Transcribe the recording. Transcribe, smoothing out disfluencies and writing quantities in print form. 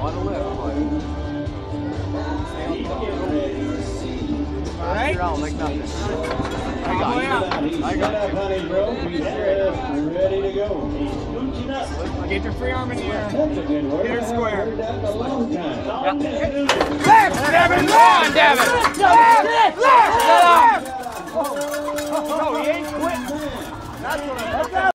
on the lift, but All right. like nothing. I got it. honey, bro. Ready to go. Get your free arm in the air. That's a good word. Get her square. I've heard that in a long time. Left, Devin! Come on, Devin! Left! No, he ain't quitting. That's what I'm